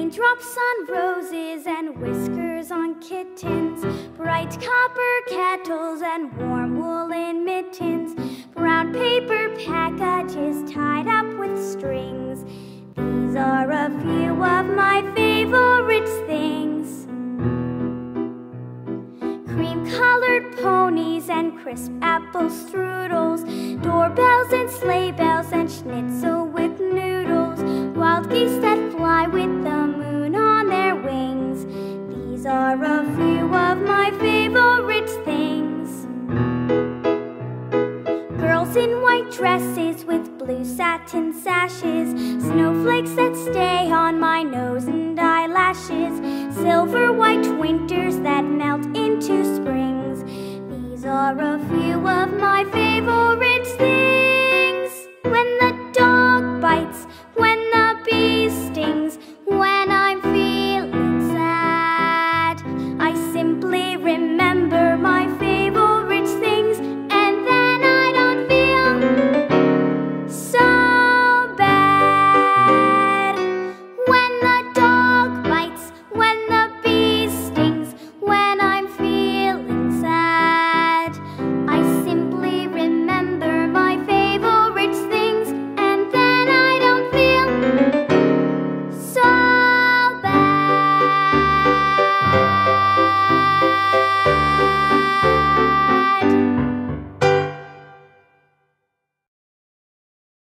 Raindrops on roses and whiskers on kittens, bright copper kettles and warm woolen mittens, brown paper packages tied up with strings. These are a few of my favorite things. Cream-colored ponies and crisp apple strudels, doorbells and sleigh bells and schnitzel with noodles, wild geese that fly with the moon on their wings. These are a few of my favorite things. Girls in white dresses with blue satin sashes, snowflakes that stay on my nose and eyelashes, silver white winters that melt into springs. These are a few of my favorite things.